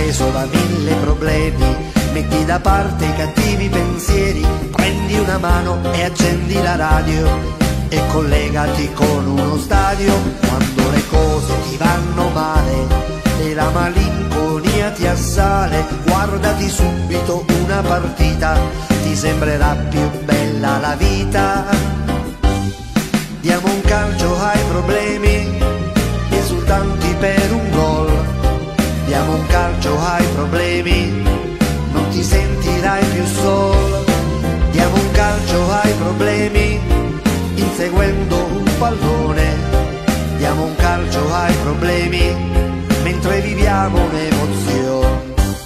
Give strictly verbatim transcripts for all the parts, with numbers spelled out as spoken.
preso da mille problemi, metti da parte i cattivi pensieri, prendi una mano e accendi la radio e collegati con uno stadio. Quando le cose ti vanno male e la malinconia ti assale, guardati subito una partita, ti sembrerà più bella la vita. Diamo un calcio ai problemi, esultanti per un gol. Diamo un calcio ai problemi, non ti sentirai più solo. Diamo un calcio ai problemi, inseguendo un pallone. Diamo un calcio ai problemi, mentre viviamo un'emozione.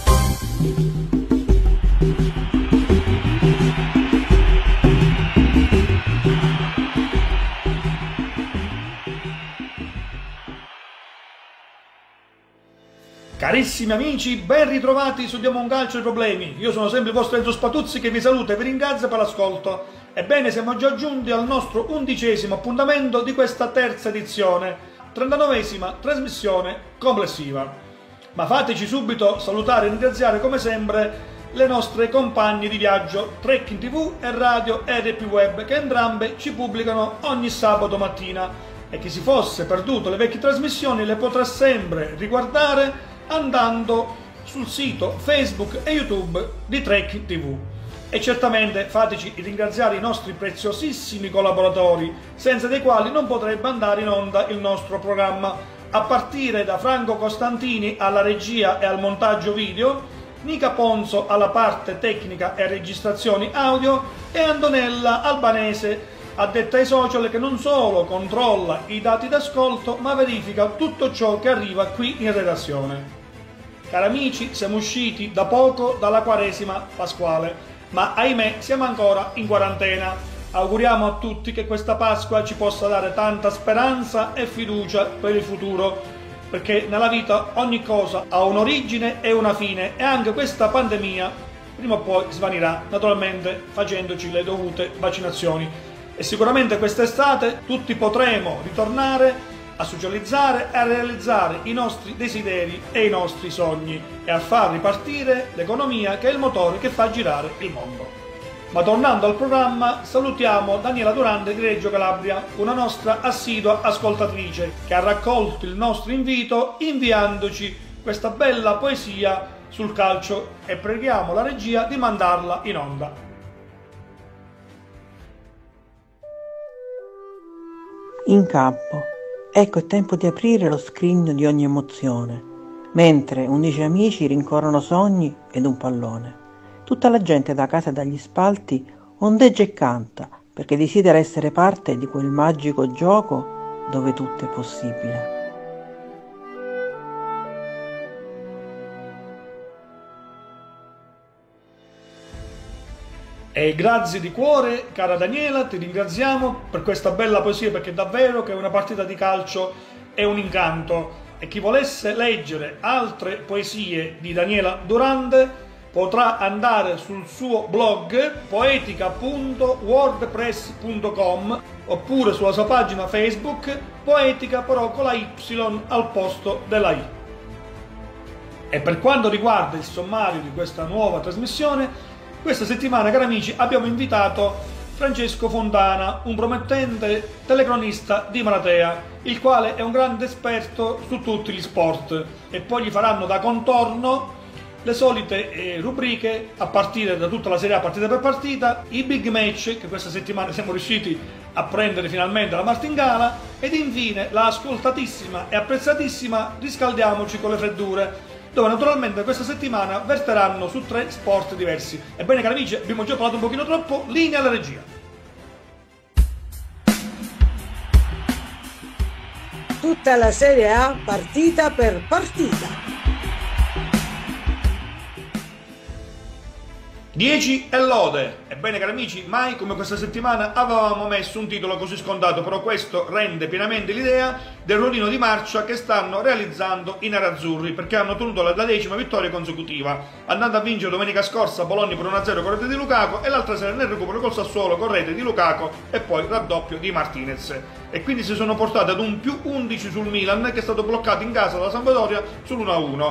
Carissimi amici, ben ritrovati su Diamo un calcio ai problemi. Io sono sempre il vostro Enzo Spatuzzi che vi saluta e vi ringrazio per l'ascolto. Ebbene, siamo già giunti al nostro undicesimo appuntamento di questa terza edizione, trentanovesima trasmissione complessiva. Ma fateci subito salutare e ringraziare come sempre le nostre compagne di viaggio Trekking tivù e Radio R P Web, che entrambe ci pubblicano ogni sabato mattina, e chi si fosse perduto le vecchie trasmissioni le potrà sempre riguardare andando sul sito Facebook e YouTube di Trekking tivù. E certamente fateci ringraziare i nostri preziosissimi collaboratori, senza dei quali non potrebbe andare in onda il nostro programma, a partire da Franco Costantini alla regia e al montaggio video, Nica Ponzo alla parte tecnica e registrazioni audio e Antonella Albanese addetta ai social, che non solo controlla i dati d'ascolto ma verifica tutto ciò che arriva qui in redazione. Cari amici, siamo usciti da poco dalla Quaresima pasquale, ma ahimè siamo ancora in quarantena. Auguriamo a tutti che questa Pasqua ci possa dare tanta speranza e fiducia per il futuro, perché nella vita ogni cosa ha un'origine e una fine, e anche questa pandemia prima o poi svanirà, naturalmente facendoci le dovute vaccinazioni. E sicuramente quest'estate tutti potremo ritornare a socializzare e a realizzare i nostri desideri e i nostri sogni e a far ripartire l'economia, che è il motore che fa girare il mondo. Ma tornando al programma, salutiamo Daniela Durante di Reggio Calabria, una nostra assidua ascoltatrice, che ha raccolto il nostro invito inviandoci questa bella poesia sul calcio, e preghiamo la regia di mandarla in onda. In campo. Ecco, è tempo di aprire lo scrigno di ogni emozione, mentre undici amici rincorrono sogni ed un pallone. Tutta la gente da casa e dagli spalti ondeggia e canta, perché desidera essere parte di quel magico gioco dove tutto è possibile. E grazie di cuore, cara Daniela, ti ringraziamo per questa bella poesia, perché davvero che una partita di calcio è un incanto. E chi volesse leggere altre poesie di Daniela Durante potrà andare sul suo blog poetica punto wordpress punto com oppure sulla sua pagina Facebook Poetica, però con la Y al posto della I. E per quanto riguarda il sommario di questa nuova trasmissione, questa settimana, cari amici, abbiamo invitato Francesco Fontana, un promettente telecronista di Maratea, il quale è un grande esperto su tutti gli sport, e poi gli faranno da contorno le solite eh, rubriche, a partire da tutta la Serie A partita per partita, i big match che questa settimana siamo riusciti a prendere finalmente alla Martingala, ed infine la ascoltatissima e apprezzatissima Riscaldiamoci con le freddure, dove naturalmente questa settimana verteranno su tre sport diversi. Ebbene, cari amici, abbiamo già parlato un pochino troppo, linea alla regia. Tutta la Serie A partita per partita. dieci e lode. Ebbene, cari amici, mai come questa settimana avevamo messo un titolo così scontato, però questo rende pienamente l'idea del ruolino di marcia che stanno realizzando i nerazzurri, perché hanno ottenuto la decima vittoria consecutiva, andando a vincere domenica scorsa a Bologna per uno a zero con rete di Lukaku, e l'altra sera nel recupero col Sassuolo con rete di Lukaku e poi raddoppio di Martinez. E quindi si sono portati ad un più undici sul Milan, che è stato bloccato in casa da Sampdoria sull'uno a uno. E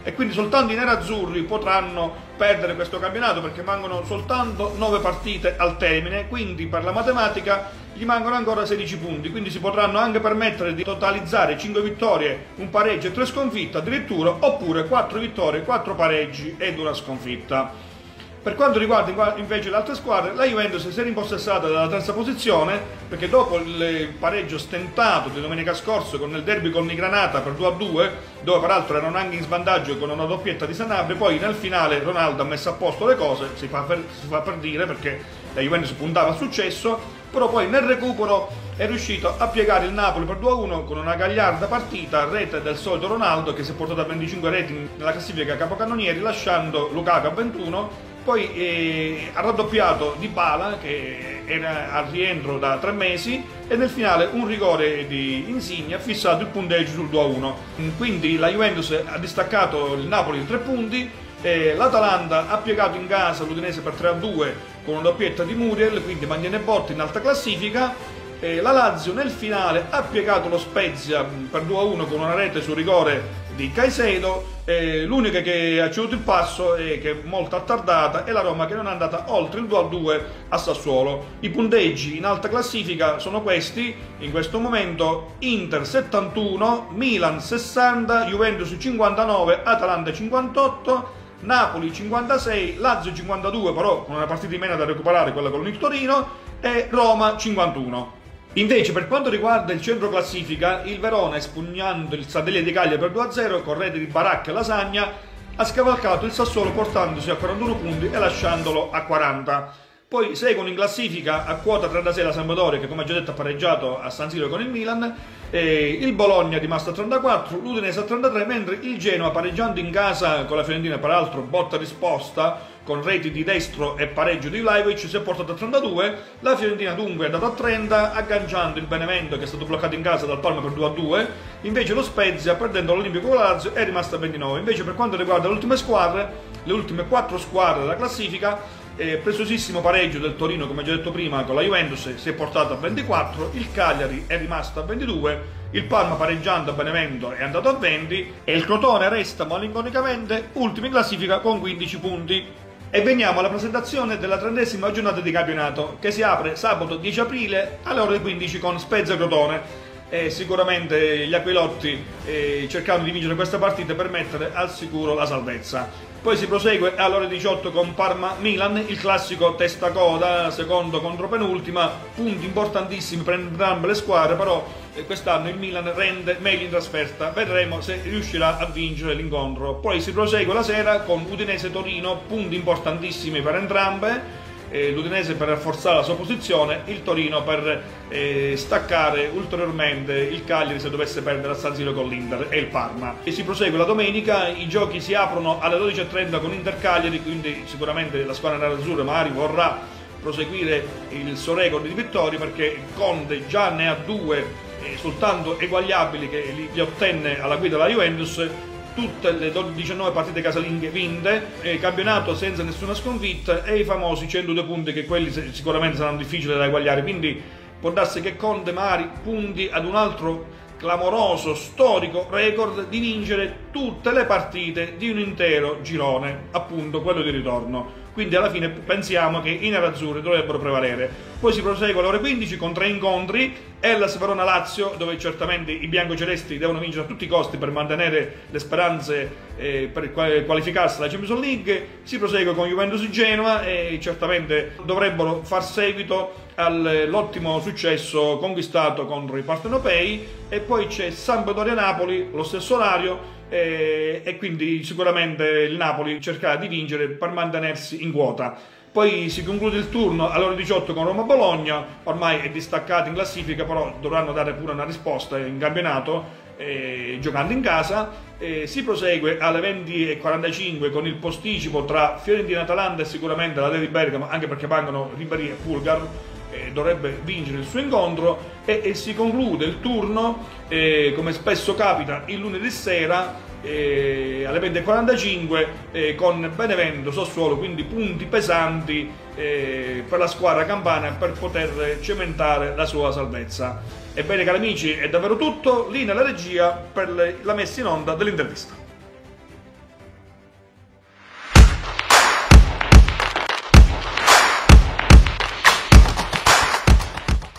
e quindi soltanto i nerazzurri potranno perdere questo campionato, perché mancano soltanto nove partite al termine, quindi per la matematica gli mancano ancora sedici punti, quindi si potranno anche permettere di totalizzare cinque vittorie, un pareggio e tre sconfitte addirittura, oppure quattro vittorie, quattro pareggi ed una sconfitta. Per quanto riguarda invece le altre squadre, la Juventus si è rimpossessata dalla terza posizione, perché dopo il pareggio stentato di domenica scorsa con il derby con Nigranata per due a due, dove peraltro erano anche in svantaggio con una doppietta di Sanabria, poi nel finale Ronaldo ha messo a posto le cose, si fa per, si fa per dire, perché la Juventus puntava al successo, però poi nel recupero è riuscito a piegare il Napoli per due a uno con una gagliarda partita, rete del solito Ronaldo, che si è portato a venticinque reti nella classifica capocannonieri, lasciando Lukaku a ventuno. Poi eh, ha raddoppiato Dybala, che era al rientro da tre mesi, e nel finale un rigore di Insigne ha fissato il punteggio sul due a uno. Quindi la Juventus ha distaccato il Napoli di tre punti, eh, l'Atalanta ha piegato in casa l'Udinese per tre a due con una doppietta di Muriel, quindi mantiene botte in alta classifica. Eh, la Lazio nel finale ha piegato lo Spezia per due a uno con una rete su rigore di Caicedo. Eh, l'unica che ha ceduto il passo e che è molto attardata è la Roma, che non è andata oltre il due a due a Sassuolo. I punteggi in alta classifica sono questi in questo momento: Inter settantuno, Milan sessanta, Juventus cinquantanove, Atalanta cinquantotto, Napoli cinquantasei, Lazio cinquantadue, però con una partita di meno da recuperare, quella con il Torino, e Roma cinquantuno. Invece per quanto riguarda il centro classifica, il Verona, espugnando il Satellite di Cagliari per due a zero con rete di Baracca e Lasagna, ha scavalcato il Sassuolo portandosi a quarantuno punti e lasciandolo a quaranta. Poi seguono in classifica a quota trentasei la Sampdoria, che come già detto ha pareggiato a San Siro con il Milan, e il Bologna è rimasto a trentaquattro, l'Udinese a trentatré, mentre il Genoa, pareggiando in casa con la Fiorentina, peraltro botta risposta con reti di Destro e pareggio di Vlahovic, si è portato a trentadue. La Fiorentina dunque è andata a trenta, agganciando il Benevento, che è stato bloccato in casa dal Parma per due a due. Invece lo Spezia, perdendo l'Olimpico con la Lazio, è rimasto a ventinove. Invece per quanto riguarda le ultime squadre, le ultime quattro squadre della classifica, Eh, preziosissimo pareggio del Torino, come già detto prima, con la Juventus, si è portato a ventiquattro, il Cagliari è rimasto a ventidue, il Parma pareggiando a Benevento è andato a venti e il Crotone resta malinconicamente ultimo in classifica con quindici punti. E veniamo alla presentazione della trentesima giornata di campionato, che si apre sabato dieci aprile alle ore quindici con Spezia Crotone. E sicuramente gli aquilotti eh, cercando di vincere questa partita per mettere al sicuro la salvezza. Poi si prosegue alle ore diciotto con Parma-Milan, il classico testa-coda, secondo contro penultima, punti importantissimi per entrambe le squadre, però eh, quest'anno il Milan rende meglio in trasferta, vedremo se riuscirà a vincere l'incontro. Poi si prosegue la sera con Udinese-Torino, punti importantissimi per entrambe, eh, l'Udinese per rafforzare la sua posizione, il Torino per eh, staccare ulteriormente il Cagliari se dovesse perdere a San Siro con l'Inter, e il Parma. E si prosegue la domenica, i giochi si aprono alle dodici e trenta con Inter-Cagliari, quindi sicuramente la squadra nerazzurra magari vorrà proseguire il suo record di vittorie, perché Conte già ne ha due eh, soltanto eguagliabili che li, li ottenne alla guida della Juventus, tutte le diciannove partite casalinghe vinte, eh, campionato senza nessuna sconfitta e i famosi centodue punti, che quelli sicuramente saranno difficili da eguagliare, quindi può darsi che Conte magari punti ad un altro clamoroso, storico record di vincere tutte le partite di un intero girone, appunto quello di ritorno. Quindi alla fine pensiamo che i nerazzurri dovrebbero prevalere. Poi si prosegue alle ore quindici con tre incontri: Hellas Verona-Lazio, dove certamente i biancocelesti devono vincere a tutti i costi per mantenere le speranze eh, per qualificarsi alla Champions League. Si prosegue con Juventus-Genoa e certamente dovrebbero far seguito all'ottimo successo conquistato contro i partenopei. E poi c'è Sampdoria-Napoli, lo stesso orario, e, e quindi sicuramente il Napoli cercherà di vincere per mantenersi in quota. Poi si conclude il turno alle ore diciotto con Roma-Bologna, ormai è distaccato in classifica, però dovranno dare pure una risposta in campionato eh, giocando in casa. Eh, si prosegue alle venti e quarantacinque con il posticipo tra Fiorentina e Atalanta, e sicuramente la Dea di Bergamo, anche perché mancano Ribéry e Pulgar, eh, dovrebbe vincere il suo incontro, e, e si conclude il turno eh, come spesso capita il lunedì sera eh, alle venti e quarantacinque eh, con Benevento Sassuolo, quindi punti pesanti eh, per la squadra campana per poter cementare la sua salvezza. Ebbene cari amici, è davvero tutto, linea alla regia per la messa in onda dell'intervista.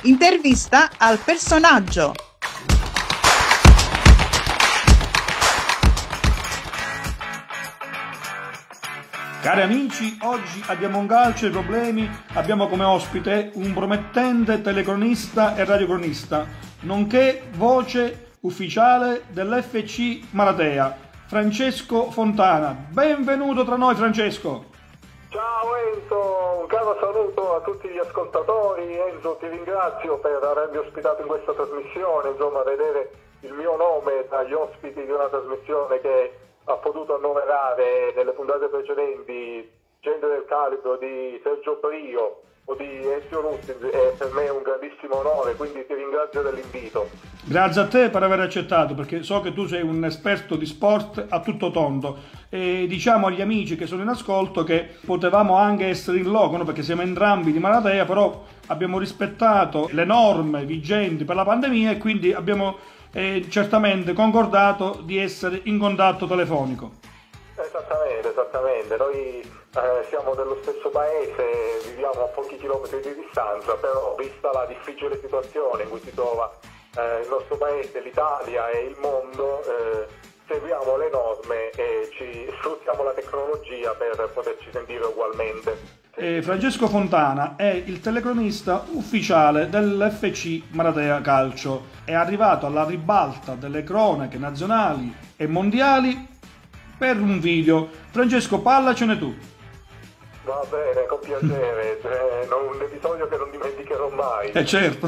Intervista al personaggio. Cari amici, oggi abbiamo un calcio ai problemi, abbiamo come ospite un promettente telecronista e radiocronista, nonché voce ufficiale dell'F C Maratea, Francesco Fontana. Benvenuto tra noi, Francesco. Ciao Enzo, un caro saluto a tutti gli ascoltatori. Enzo, ti ringrazio per avermi ospitato in questa trasmissione, insomma vedere il mio nome tra gli ospiti di una trasmissione che ha potuto annoverare nelle puntate precedenti gente del calibro di Sergio Prio o di Ezio Russi, è per me un grandissimo onore, quindi ti ringrazio dell'invito. Grazie a te per aver accettato, perché so che tu sei un esperto di sport a tutto tondo e diciamo agli amici che sono in ascolto che potevamo anche essere in loco, no? Perché siamo entrambi di Maratea, però abbiamo rispettato le norme vigenti per la pandemia e quindi abbiamo eh, certamente concordato di essere in contatto telefonico. Esattamente, esattamente. Noi eh, siamo dello stesso paese, viviamo a pochi chilometri di distanza, però vista la difficile situazione in cui si trova eh, il nostro paese, l'Italia e il mondo, eh, seguiamo le norme e ci sfruttiamo la tecnologia per poterci sentire ugualmente. Eh, Francesco Fontana è il telecronista ufficiale dell'F C Maratea Calcio. È arrivato alla ribalta delle cronache nazionali e mondiali per un video. Francesco, parlacene tu. Va bene, con piacere. eh, non, un episodio che non dimenticherò mai. Eh certo.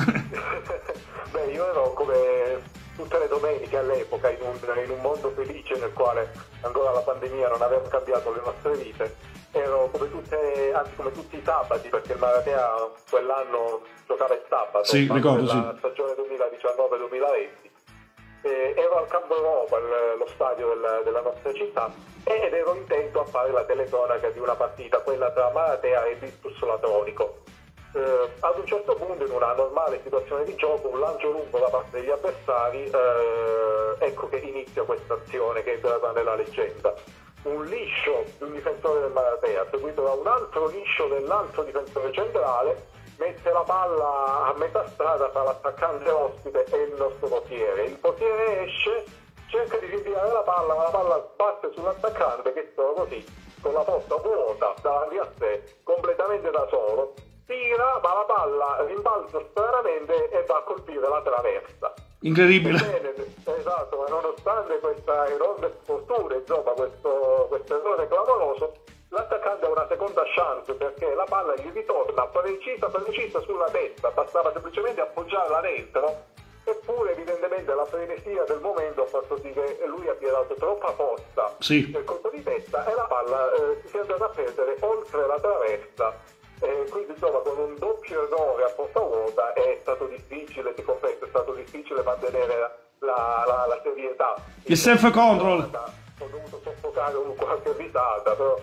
Beh, io ero come tutte le domeniche all'epoca in un, in un mondo felice nel quale ancora la pandemia non aveva cambiato le nostre vite. Ero come tutte, anzi come tutti i sabati, perché il Maratea quell'anno giocava il sabato, sì, ricordo, la sì. stagione duemiladiciannove duemilaventi. Eh, ero al Campo Europa, lo stadio del, della nostra città, ed ero intento a fare la telecronaca di una partita, quella tra Maratea e Virtus Latronico. Eh, ad un certo punto, in una normale situazione di gioco, un lancio lungo da parte degli avversari, eh, ecco che inizia questa azione che entra nella leggenda. Un liscio di un difensore del Maratea, seguito da un altro liscio dell'altro difensore centrale, mette la palla a metà strada tra l'attaccante ospite e il nostro portiere. Il portiere esce, cerca di rinviare la palla, ma la palla parte sull'attaccante che trova così, con la porta vuota davanti a sé, completamente da solo, tira, ma la palla rimbalza stranamente e va a colpire la traversa. Incredibile. Bene, esatto, ma nonostante questa enorme sfortuna, insomma, questo, questo errore clamoroso, l'attaccante ha una seconda chance perché la palla gli ritorna precisa precisa sulla testa, bastava semplicemente appoggiarla dentro, eppure evidentemente la frenesia del momento ha fatto sì che lui abbia dato troppa forza sì. nel colpo di testa e la palla eh, si è andata a perdere oltre la traversa. Eh, quindi insomma con un doppio errore a porta vuota è stato difficile, ti confesso, è stato difficile mantenere la, la, la serietà. Il self control. Ho dovuto soffocare un qualche risata, però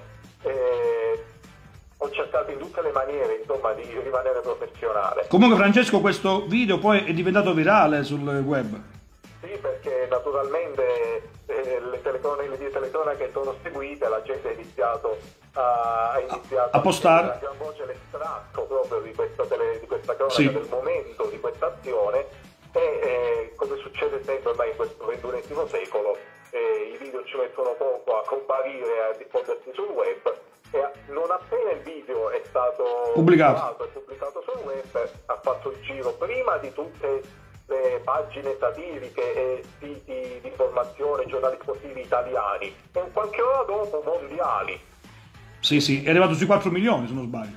eh, ho cercato in tutte le maniere insomma di rimanere professionale. Comunque Francesco, questo video poi è diventato virale sul web. Sì, perché naturalmente eh, le telecronache, le vie telecronache sono seguite, la gente ha iniziato a, ha iniziato a, a postare a gran voce l'estratto proprio di questa, tele, di questa cronaca, sì. del momento di questa azione e eh, come succede sempre ormai in questo ventunesimo secolo eh, i video ci mettono poco a comparire e a diffondersi sul web e a, non appena il video è stato pubblicato e pubblicato sul web ha fatto il giro prima di tutte le pagine satiriche e siti di informazione, giornali sportivi italiani e un qualche ora dopo mondiali. Sì, sì, è arrivato sui quattro milioni se non sbaglio.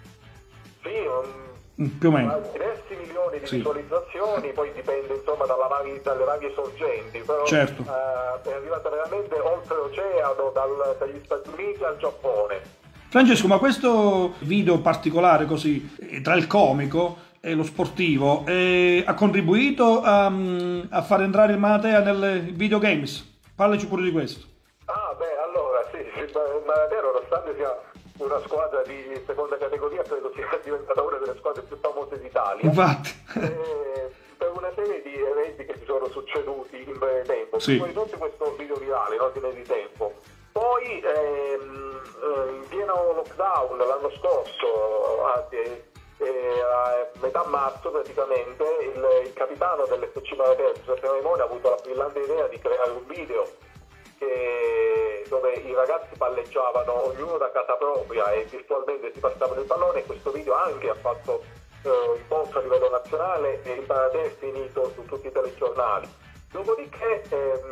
Sì, un, più o meno. Diversi milioni di sì. visualizzazioni, poi dipende insomma dalla vari, dalle varie sorgenti, però certo. uh, è arrivata veramente oltre l'oceano, dal, dagli Stati Uniti al Giappone. Francesco, ma questo video particolare così, tra il comico e lo sportivo, eh, ha contribuito a, a far entrare il Maratea nelle videogames? Parlaci pure di questo. Ah beh, allora sì, il Maratea nonostante sia una squadra di seconda categoria credo sia diventata una delle squadre più famose d'Italia. Infatti. Eh, per una serie di eventi che si sono succeduti in breve tempo, sì. Poi tutto questo video virale in ordine di tempo. Poi ehm, in pieno lockdown l'anno scorso, anzi E a metà marzo praticamente il, il capitano dell'F C Maratea, Giuseppe Maimone, ha avuto la brillante idea di creare un video che, dove i ragazzi palleggiavano ognuno da casa propria e virtualmente si passavano il pallone, e questo video anche ha fatto eh, il posto a livello nazionale e il Maratea è finito su tutti i telegiornali. Dopodiché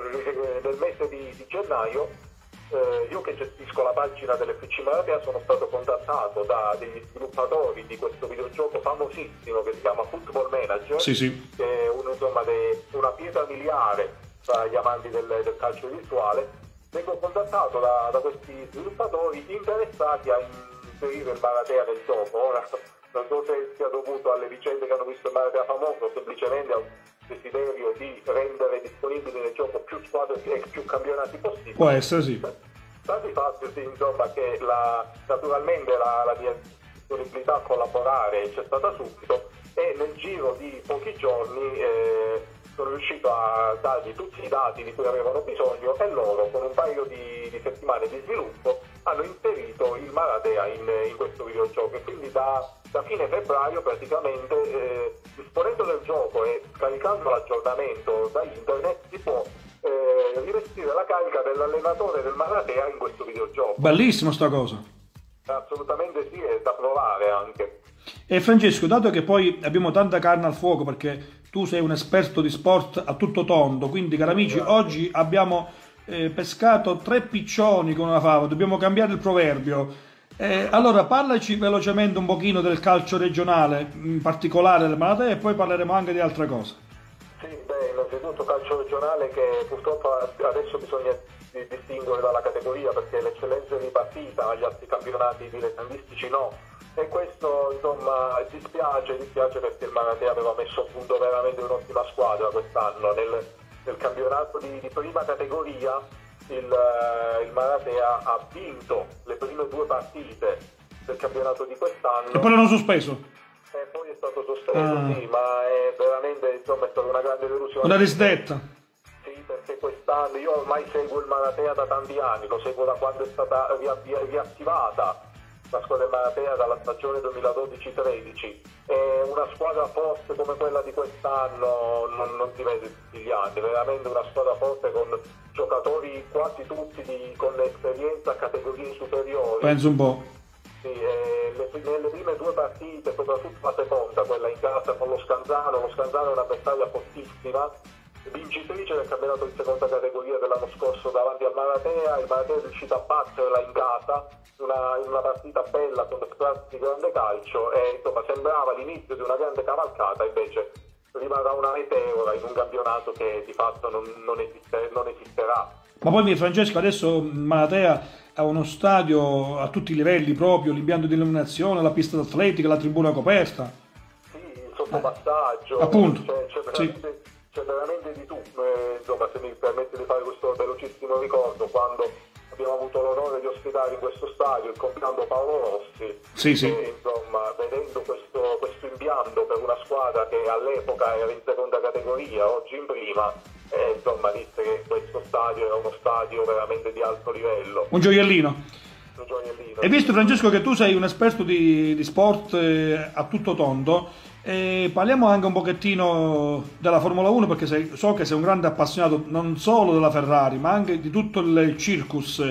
eh, nel mese di, di gennaio Eh, io che gestisco la pagina dell'F C Maratea sono stato contattato da degli sviluppatori di questo videogioco famosissimo che si chiama Football Manager, sì, sì. che è un, insomma, de, una pietra miliare tra gli amanti del, del calcio virtuale. Vengo contattato da, da questi sviluppatori interessati a inserire il Maratea nel gioco. Ora non so se sia dovuto alle vicende che hanno visto il Maratea famoso o semplicemente a un desiderio di rendere disponibili nel gioco più squadre e più campionati possibili. Può essere, sì. Sta di fatto, sì, insomma, che la, naturalmente la, la mia disponibilità a collaborare c'è stata subito, e nel giro di pochi giorni eh, sono riuscito a dargli tutti i dati di cui avevano bisogno, e loro con un paio di, di settimane di sviluppo hanno inserito il Maratea in, in questo videogioco, e quindi da, da fine febbraio praticamente eh, disponendo del gioco e scaricando l'aggiornamento da internet si può eh, rivestire la carica dell'allenatore del Maratea in questo videogioco. Bellissimo sta cosa. Assolutamente sì, è da provare anche. E Francesco, dato che poi abbiamo tanta carne al fuoco, perché tu sei un esperto di sport a tutto tondo, quindi cari amici, oggi abbiamo eh, pescato tre piccioni con una fava, dobbiamo cambiare il proverbio. Eh, allora parlaci velocemente un pochino del calcio regionale, in particolare del Maratea, e poi parleremo anche di altre cose. Sì, beh, innanzitutto calcio regionale, che purtroppo adesso bisogna distinguere dalla categoria, perché l'eccellenza di partita agli altri campionati dilettantistici no, e questo insomma dispiace, dispiace perché il Maratea aveva messo a punto veramente un'ottima squadra quest'anno. Nel, nel campionato di, di prima categoria il, il Maratea ha vinto le prime due partite del campionato di quest'anno E poi l'hanno sospeso. e poi è stato sospeso, Ah. sì, ma è veramente, insomma, è stata una grande delusione. Una risdetta. Sì, perché quest'anno io ormai seguo il Maratea da tanti anni, lo seguo da quando è stata riavvi- riattivata la squadra del Maratea dalla stagione duemiladodici tredici. E una squadra forte come quella di quest'anno non, non si vede tutti gli anni, veramente una squadra forte con giocatori quasi tutti di, con esperienza a categorie superiori. Penso un po'. Sì, eh, le, nelle prime due partite, soprattutto la seconda, quella in casa con lo Scanzano, lo Scanzano è un'avversaria fortissima, vincitrice del campionato di seconda categoria dell'anno scorso davanti al Maratea. Il Maratea è riuscito a batterla in casa una, in una partita bella con sprazzi di grande calcio, e insomma sembrava l'inizio di una grande cavalcata, invece rimarrà una meteora in un campionato che di fatto non, non, esiste, non esisterà. Ma poi Francesco, adesso Maratea ha uno stadio a tutti i livelli proprio, l'impianto di illuminazione, la pista d'atletica, la tribuna coperta. Sì, il sottopassaggio, Eh, appunto. c'è, c'è, veramente, sì. c'è veramente di tutto. Eh, insomma, se mi permette di fare questo velocissimo ricordo, quando abbiamo avuto l'onore di ospitare in questo stadio il compianto Paolo Rossi, Sì, sì. e, insomma, vedendo questo, questo impianto per una squadra che all'epoca era in seconda categoria, oggi in prima, eh, insomma, disse che questo stadio era uno stadio veramente di alto livello. Un gioiellino. Un gioiellino. E visto Francesco che tu sei un esperto di, di sport eh, a tutto tondo, eh, parliamo anche un pochettino della Formula uno, perché sei, so che sei un grande appassionato non solo della Ferrari ma anche di tutto il circus.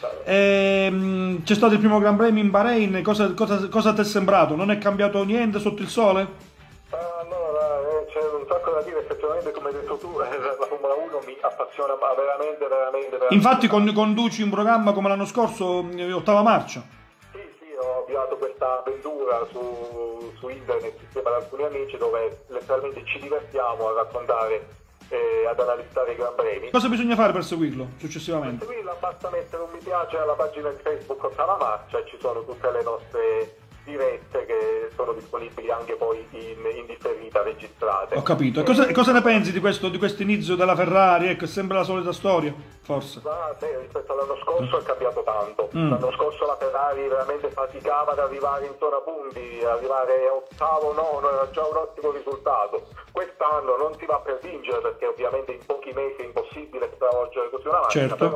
Eh, mh, c'è stato il primo Gran Premio in Bahrain, cosa, cosa, cosa ti è sembrato? Non è cambiato niente sotto il sole? Allora, eh, c'è un sacco da dire, effettivamente come hai detto tu, eh, la Formula uno mi appassiona ma veramente, veramente, veramente. Infatti con, conduci un programma come l'anno scorso, eh, ottava marcia. Sì, sì, ho avviato questa avventura su, su internet insieme ad alcuni amici, dove letteralmente ci divertiamo a raccontare e ad analizzare i Gran Premi. Cosa bisogna fare per seguirlo successivamente? Per seguirla basta mettere un mi piace alla pagina di Facebook Ottava Marcia, e ci sono tutte le nostre dirette che sono disponibili anche poi in, in differita, registrate. Ho capito. E cosa, e cosa ne pensi di questo di questo inizio della Ferrari? Ecco, sembra la solita storia, forse. Ma sì, rispetto all'anno scorso è cambiato tanto. Mm. L'anno scorso la Ferrari veramente faticava ad arrivare in zona punti, arrivare ottavo, nono, era già un ottimo risultato. Quest'anno non si va per vincere, perché ovviamente in pochi mesi è impossibile stravolgere così una macchina, Certo. però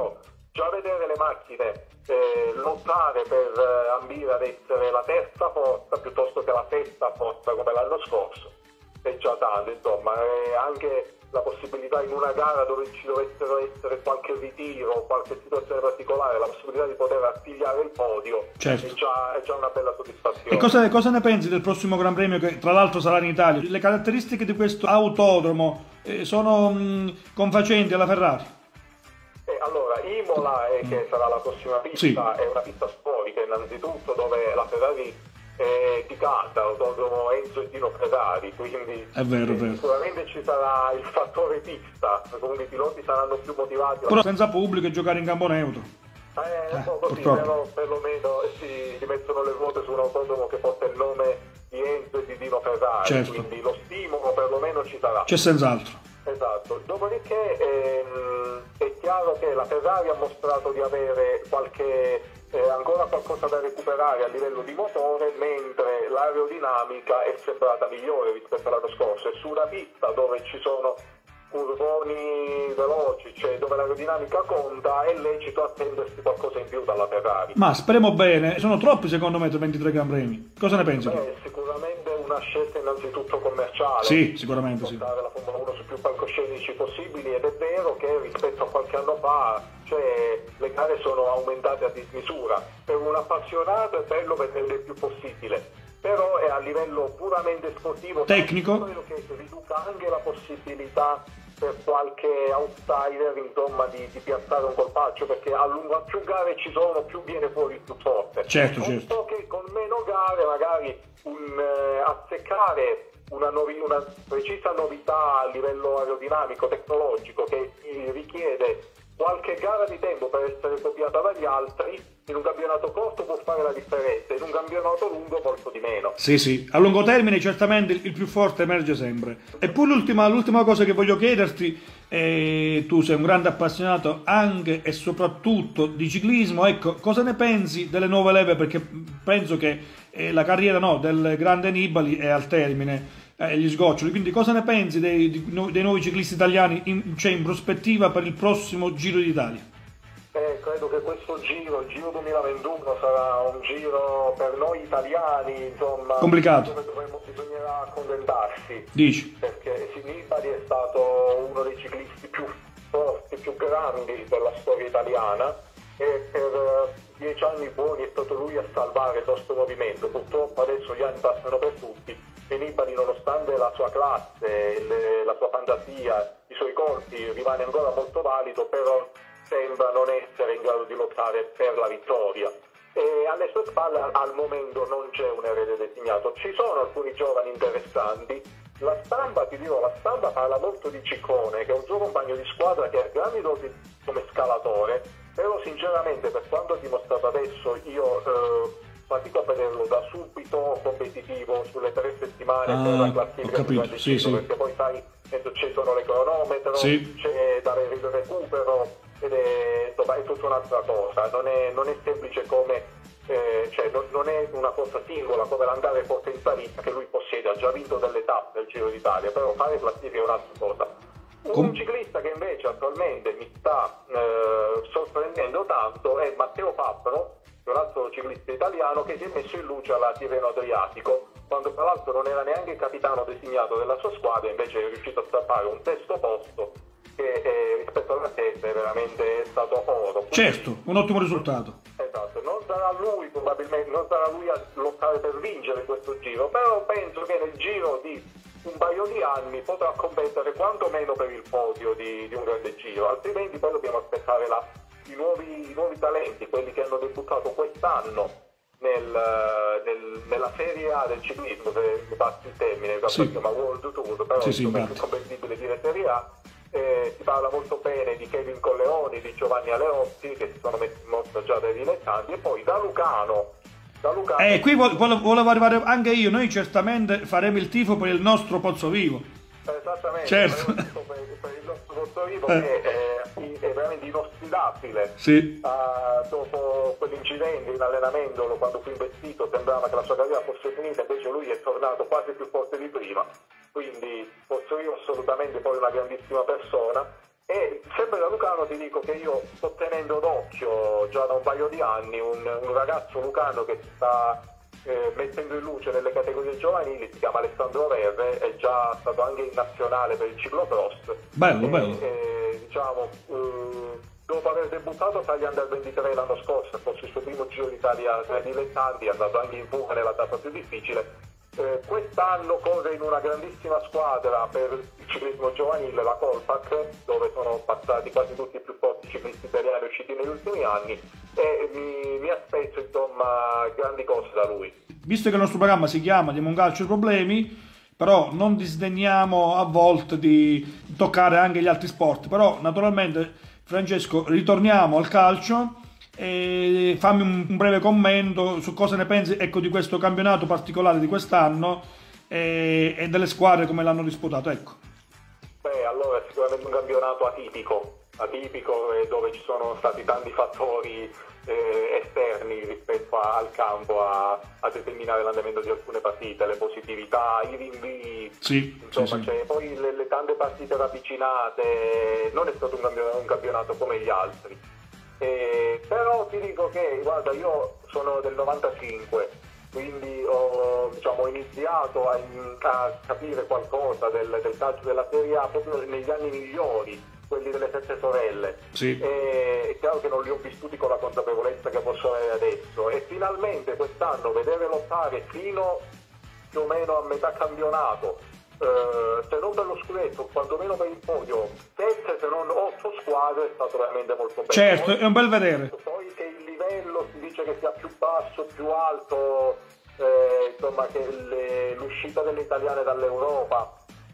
già vedere le macchine eh, lottare per eh, ambire ad essere la terza forza piuttosto che la sesta forza come l'anno scorso è già tanto, insomma, e anche la possibilità in una gara dove ci dovessero essere qualche ritiro, qualche situazione particolare, la possibilità di poter artigliare il podio, certo. è, già, è già una bella soddisfazione. E cosa, cosa ne pensi del prossimo Gran Premio che tra l'altro sarà in Italia? Le caratteristiche di questo autodromo eh, sono mh, confacenti alla Ferrari? Eh, allora, Imola, è, che sarà la prossima pista, sì. è una pista storica innanzitutto dove la Ferrari è di casa, l'autodromo Enzo e Dino Ferrari, quindi è vero, è vero. Sicuramente ci sarà il fattore pista, quindi i piloti saranno più motivati. Però senza pubblico e giocare in campo neutro. Eh, un po' così, purtroppo. però perlomeno si rimettono le ruote su un autodromo che porta il nome di Enzo e di Dino Ferrari, certo. Quindi lo stimolo perlomeno ci sarà. C'è senz'altro. Esatto, dopodiché ehm, è chiaro che la Ferrari ha mostrato di avere qualche eh, ancora qualcosa da recuperare a livello di motore, mentre l'aerodinamica è sembrata migliore rispetto all'anno scorso, e su una pista dove ci sono curvoni veloci, cioè dove l'aerodinamica conta, è lecito attendersi qualcosa in più dalla Ferrari. Ma speriamo bene, sono troppi secondo me ventitré Gran Premi. Cosa ne pensi? Beh, sicuramente una scelta innanzitutto commerciale. Sì, sicuramente sì. Portare la Formula uno su più palcoscenici possibili, ed è vero che rispetto a qualche anno fa, cioè, le gare sono aumentate a dismisura. Per un appassionato è bello vederle il più possibile, però è a livello puramente sportivo, tecnico, credo che riduca anche la possibilità per qualche outsider, insomma, di, di piazzare un colpaccio, perché a lungo più gare ci sono, più viene fuori il più forte. Certo, un certo. po' che con meno gare magari un eh, azzeccare una, novi, una precisa novità a livello aerodinamico, tecnologico, che richiede qualche gara di tempo per essere copiata dagli altri, in un campionato corto può fare la differenza, in un campionato lungo molto di meno. Sì, sì, a lungo termine certamente il più forte emerge sempre. E poi l'ultima, l'ultima cosa che voglio chiederti, eh, tu sei un grande appassionato anche e soprattutto di ciclismo, ecco, cosa ne pensi delle nuove leve? Perché penso che eh, la carriera no, del grande Nibali è al termine, eh, gli sgoccioli, quindi cosa ne pensi dei, dei nuovi ciclisti italiani, in, cioè in prospettiva per il prossimo Giro d'Italia? Eh, credo che questo giro, il Giro duemilaventuno, sarà un giro per noi italiani, insomma, complicato, dove dovremo, bisognerà accontentarsi. Dici? Perché Nibali è stato uno dei ciclisti più forti, più grandi della storia italiana, e per dieci anni buoni è stato lui a salvare il nostro movimento. Purtroppo adesso gli anni passano per tutti e Nibali, nonostante la sua classe, le, la sua fantasia, i suoi colpi, rimane ancora molto valido, però sembra non essere in grado di lottare per la vittoria. E alle sue spalle al momento non c'è un erede designato. Ci sono alcuni giovani interessanti. La stampa, ti dirò, la stampa parla molto di Ciccone, che è un suo compagno di squadra che ha grandi doti come scalatore, però sinceramente per quanto ha dimostrato adesso io eh, fatico a vederlo da subito competitivo sulle tre settimane ah, per la classifica capito, di sì, sì. perché poi sai, ci sono le cronometro, sì. C'è da avere il recupero, ed è, insomma, è tutta un'altra cosa, non è, non è semplice come, eh, cioè non, non è una cosa singola come l'andare forte in salita che lui possiede, ha già vinto delle tappe del Giro d'Italia, però fare classifica è un'altra cosa. Un Com- ciclista che invece attualmente mi sta eh, sorprendendo tanto è Matteo Pappano, che è un altro ciclista italiano che si è messo in luce alla Tirreno Adriatico, quando tra l'altro non era neanche il capitano designato della sua squadra, invece è riuscito a strappare un sesto posto che eh, rispetto alla testa è veramente stato oro. Certo, un ottimo risultato. Esatto, non sarà lui probabilmente, non sarà lui a lottare per vincere questo giro, però penso che nel giro di un paio di anni potrà competere quantomeno per il podio di, di un grande giro, altrimenti poi dobbiamo aspettare la, i, nuovi, i nuovi talenti, quelli che hanno debuttato quest'anno nel, nel, nella Serie A del ciclismo, se mi passi il termine, che sì. si chiama World Tour, però sì, sì, è più compatibile dire Serie A. Eh, si parla molto bene di Kevin Colleoni, di Giovanni Aleotti, che si sono messi in mostra già dai dilettanti, e poi da Lucano. Da Lucano eh, qui vo- vo- volevo arrivare anche io, noi certamente faremo il tifo per il nostro Pozzovivo. Esattamente, certo. Per, per il nostro Pozzovivo eh. che è, è veramente inossidabile. Sì. Uh, dopo quell'incidente in allenamento, quando fu investito, sembrava che la sua carriera fosse finita, invece lui è tornato quasi più forte di prima. Quindi Pozzovivo assolutamente poi una grandissima persona, E sempre da Lucano ti dico che io sto tenendo d'occhio già da un paio di anni un, un ragazzo lucano che si sta eh, mettendo in luce nelle categorie giovanili, si chiama Alessandro Verre, è già stato anche in nazionale per il ciclocross. Bello, e, bello. E, diciamo, eh, dopo aver debuttato tra gli under ventitré l'anno scorso, forse il suo primo giro d'Italia tra i dilettanti, è andato anche in fuga nella tappa più difficile. Eh, quest'anno corre in una grandissima squadra per il ciclismo giovanile, la Colpac, dove sono passati quasi tutti i più forti ciclisti italiani usciti negli ultimi anni, e mi, mi aspetto insomma grandi cose da lui. Visto che il nostro programma si chiama Diamo un calcio ai problemi, però non disdegniamo a volte di toccare anche gli altri sport, però naturalmente Francesco ritorniamo al calcio. E fammi un breve commento su cosa ne pensi, ecco, di questo campionato particolare di quest'anno e, e delle squadre come l'hanno disputato, ecco. Beh, allora è sicuramente un campionato atipico, atipico eh, dove ci sono stati tanti fattori eh, esterni rispetto a, al campo a, a determinare l'andamento di alcune partite, le positività, i rinvii, sì, insomma, sì, sì. Cioè, poi le, le tante partite ravvicinate, non è stato un campionato, un campionato come gli altri. Eh, però ti dico che, guarda, io sono del novantacinque, quindi ho, diciamo, ho iniziato a, a capire qualcosa del, del calcio della Serie A proprio negli anni migliori, quelli delle sette sorelle. Sì. E, è chiaro che non li ho vissuti con la consapevolezza che posso avere adesso, e finalmente quest'anno vedere lottare fino più o meno a metà campionato, Uh, se non per lo scudetto, quantomeno per il podio, sette se non otto squadre, è stato veramente molto bello. Certo, poi, è un bel vedere. Poi che il livello si dice che sia più basso, più alto, eh, insomma che le, l'uscita delle italiane dall'Europa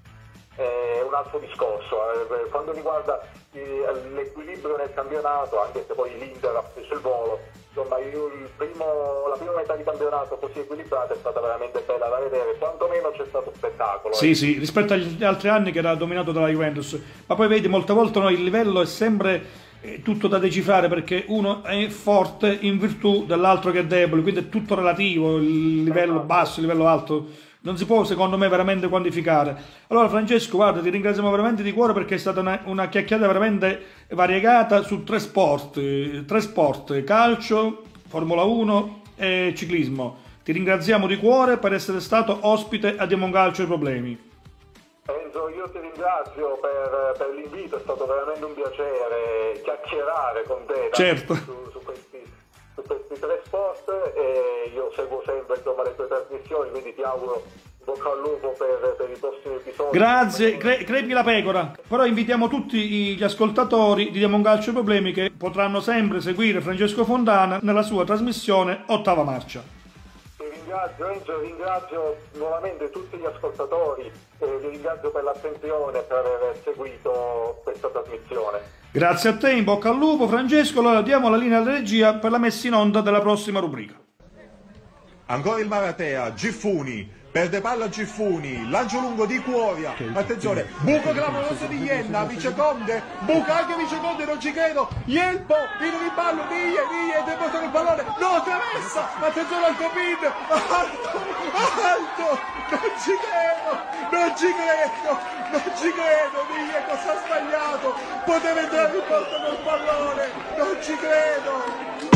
è un altro discorso. Eh, quando riguarda eh, l'equilibrio nel campionato, anche se poi l'Inter ha preso il volo, insomma io, il primo, la prima metà di campionato così equilibrata è stata veramente bella da vedere, quantomeno c'è stato spettacolo. Sì, eh. sì, rispetto agli altri anni che era dominato dalla Juventus, ma poi vedi, molte volte no, il livello è sempre eh, tutto da decifrare, perché uno è forte in virtù dell'altro che è debole, quindi è tutto relativo, il livello basso, il livello alto. Non si può, secondo me, veramente quantificare. Allora, Francesco, guarda, ti ringraziamo veramente di cuore, perché è stata una, una chiacchierata veramente variegata su tre sport, tre sport, calcio, Formula uno e ciclismo. Ti ringraziamo di cuore per essere stato ospite a Diamo un calcio ai problemi. Enzo, io ti ringrazio per, per l'invito, è stato veramente un piacere chiacchierare con te certo. su, su, questi, su questi tre sport, e io seguo sempre, insomma, le tue trasmissioni, quindi ti auguro bocca al lupo per, per i prossimi episodi. Grazie, cre crepi la pecora. Però invitiamo tutti gli ascoltatori di Diamo un calcio ai problemi, che potranno sempre seguire Francesco Fontana nella sua trasmissione Ottava Marcia. Ti ringrazio Enzo, ringrazio nuovamente tutti gli ascoltatori, e vi ringrazio per l'attenzione e per aver seguito questa trasmissione. Grazie a te, in bocca al lupo Francesco. Allora diamo la linea alla regia per la messa in onda della prossima rubrica. Ancora il Maratea, Giffuni, perde palla Giffuni, lancio lungo di Cuoria, attenzione, buco clamoroso di Ienna, Viceconde, buca anche Viceconde, non ci credo, Ielpo, il riballo, Viglie, Viglie, deposita il pallone, no, Teressa, attenzione al Covid, alto, alto, non ci credo, non ci credo, non ci credo, Viglie, cosa ha sbagliato, poteva entrare in porta col pallone, non ci credo.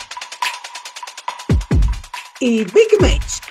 I big match.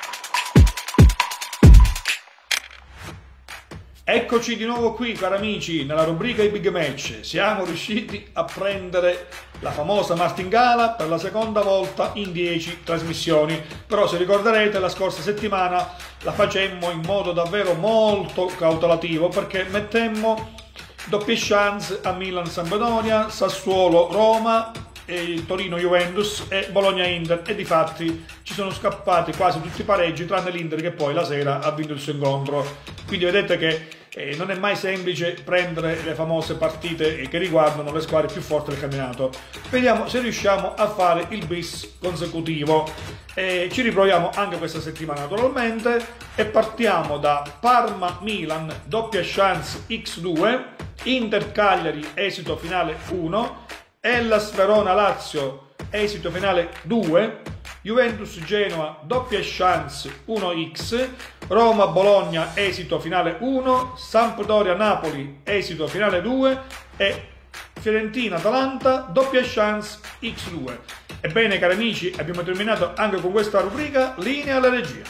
Eccoci di nuovo qui, cari amici, nella rubrica I Big Match. Siamo riusciti a prendere la famosa martingala per la seconda volta in dieci trasmissioni. Però, se ricorderete, la scorsa settimana la facemmo in modo davvero molto cautelativo, perché mettemmo doppie chance a Milan-Sampdoria, Sassuolo-Roma, e Torino-Juventus e Bologna-Inter, e difatti ci sono scappati quasi tutti i pareggi, tranne l'Inter che poi la sera ha vinto il suo incontro. Quindi vedete che eh, non è mai semplice prendere le famose partite che riguardano le squadre più forti del campionato. Vediamo se riusciamo a fare il bis consecutivo. Eh, ci riproviamo anche questa settimana naturalmente, e partiamo da Parma-Milan, doppia chance X due, Inter-Cagliari, esito finale uno, Hellas Verona Lazio, esito finale due, Juventus Genoa doppia chance uno x, Roma Bologna esito finale uno, Sampdoria Napoli esito finale due e Fiorentina Atalanta doppia chance x due. Ebbene cari amici, abbiamo terminato anche con questa rubrica, linea alla regia.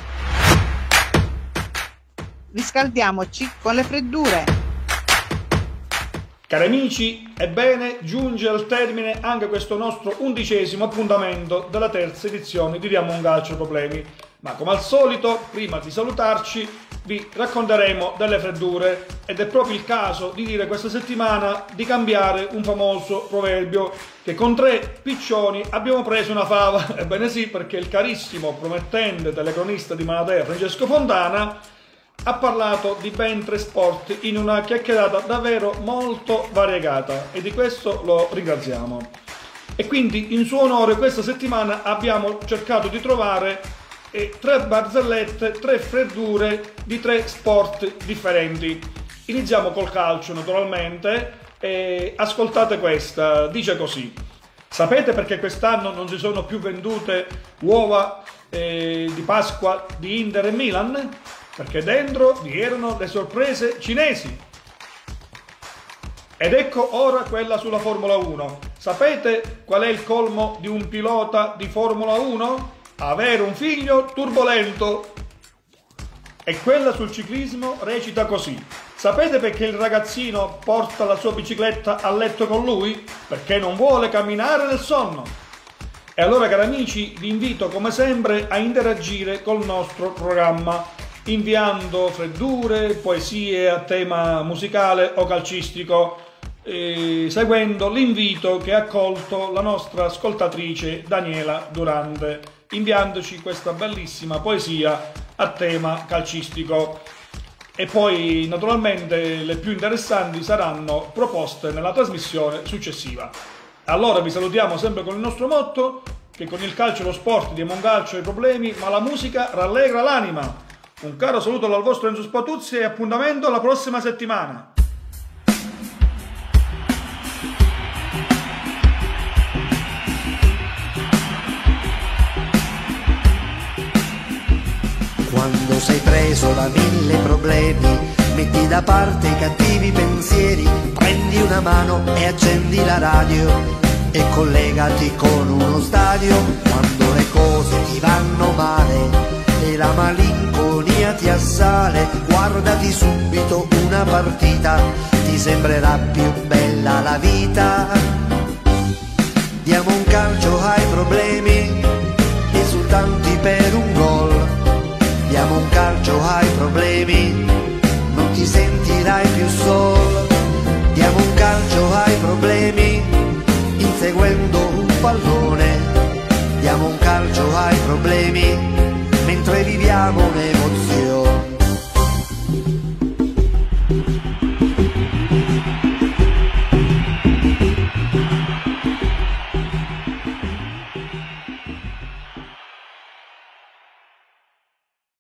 Riscaldiamoci con le freddure. Cari amici, ebbene giunge al termine anche questo nostro undicesimo appuntamento della terza edizione di Diamo un calcio ai problemi. Ma come al solito, prima di salutarci, vi racconteremo delle freddure ed è proprio il caso di dire questa settimana di cambiare un famoso proverbio che con tre piccioni abbiamo preso una fava. Ebbene sì, perché il carissimo promettente telecronista di Manatea Francesco Fontana ha parlato di ben tre sport in una chiacchierata davvero molto variegata e di questo lo ringraziamo. E quindi in suo onore questa settimana abbiamo cercato di trovare eh, tre barzellette, tre freddure di tre sport differenti. Iniziamo col calcio naturalmente e ascoltate questa, dice così: sapete perché quest'anno non si sono più vendute uova eh, di Pasqua di Inter e Milan? Perché dentro vi erano le sorprese cinesi. Ed ecco ora quella sulla Formula uno. Sapete qual è il colmo di un pilota di Formula uno? Avere un figlio turbolento. E quella sul ciclismo recita così: sapete perché il ragazzino porta la sua bicicletta a letto con lui? Perché non vuole camminare nel sonno. E allora cari amici, vi invito come sempre a interagire col nostro programma, inviando freddure, poesie a tema musicale o calcistico, eh, seguendo l'invito che ha accolto la nostra ascoltatrice Daniela Durante, inviandoci questa bellissima poesia a tema calcistico. E poi naturalmente le più interessanti saranno proposte nella trasmissione successiva. Allora vi salutiamo sempre con il nostro motto, che con il calcio e lo sport diamo un calcio ai problemi, ma la musica rallegra l'anima. Un caro saluto dal vostro Enzo Spatuzzi e appuntamento alla prossima settimana. Quando sei preso da mille problemi, metti da parte i cattivi pensieri, prendi una mano e accendi la radio e collegati con uno stadio. Quando le cose ti vanno male e la malinconia ti assale, guardati subito una partita, ti sembrerà più bella la vita. Diamo un calcio ai problemi, esultanti per un gol. Diamo un calcio ai problemi, non ti sentirai più solo. Diamo un calcio ai problemi, inseguendo un pallone. Diamo un calcio ai problemi, mentre viviamo un'emozione.